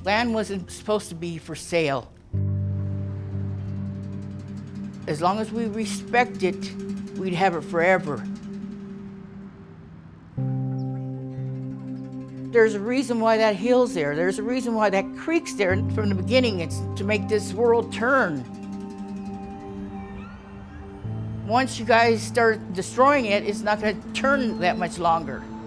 Land wasn't supposed to be for sale. As long as we respect it, we'd have it forever. There's a reason why that hill's there. There's a reason why that creek's there. From the beginning, it's to make this world turn. Once you guys start destroying it, it's not going to turn that much longer.